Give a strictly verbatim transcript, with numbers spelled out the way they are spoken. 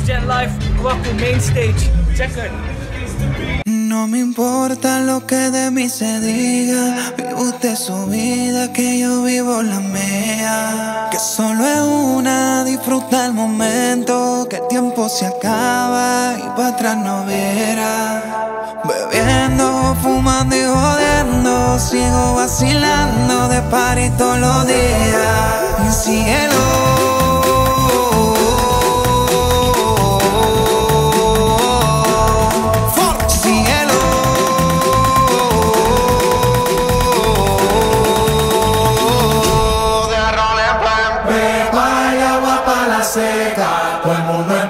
Gen Live, Waku Main Stage. Check it. No me importa lo que de mí se diga, vive usted su vida, que yo vivo la mía. Que solo es una, disfruta el momento, que el tiempo se acaba y para atrás no verá. Bebiendo, fumando y jodiendo, sigo vacilando de party todos los días. Mi cielo. Seca, todo el mundo en